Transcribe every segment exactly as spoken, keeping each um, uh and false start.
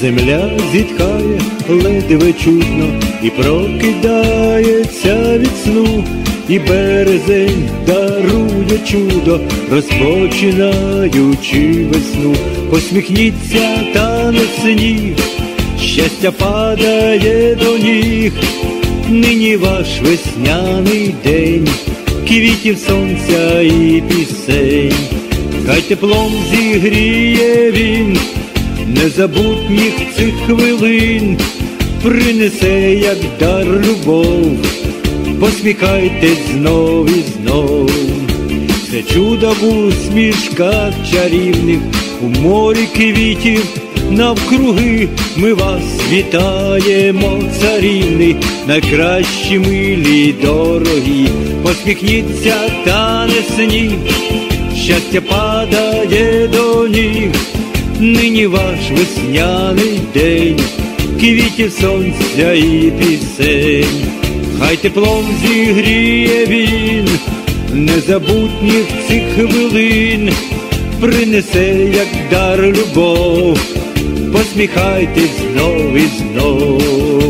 Земля зітхає ледве чутно і прокидається від сну, і березень дарує чудо, розпочинаючи весну. Посміхніться, тане сніг, щастя падає до ніг. Нині ваш весняний день, квітів, сонця і пісень. Хай теплом зігріє він незабутніх цих хвилин, принесе, як дар, любов. Посміхайтесь знов і знов. Це чудо в усмішках чарівних, у морі квітів навкруги. Ми вас вітаємо, царівни, найкращі, милі, дорогі. Посміхніться, тане сніг, щастя падає до ніг. Нині ваш весняний день, квітів, сонця і пісень. Хай теплом зігріє він незабутніх цих хвилин, принесе, як дар, любов. Посміхайтесь знов і знов.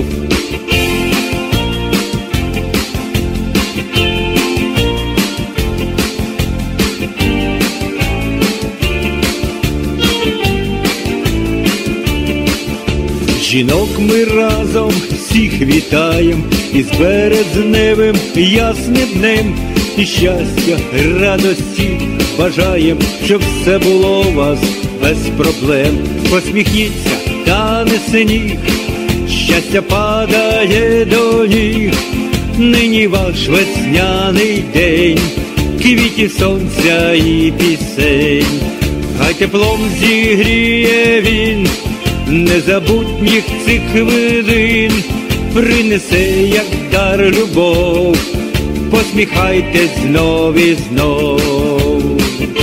Жінок ми разом всіх вітаєм із березневим ясним днем. І щастя, радості бажаєм, щоб все було у вас без проблем. Посміхніться, тане сніг, щастя падає до ніг. Нині ваш весняний день, квітів, сонця і пісень. Хай теплом зігріє він незабутніх цих хвилин, принесе, як дар, любов. Посміхайтесь знов і знов.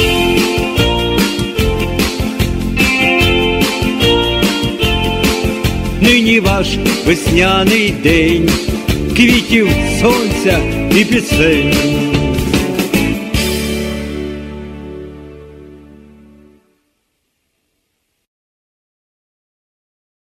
Нині ваш весняний день, квітів, сонця і пісень.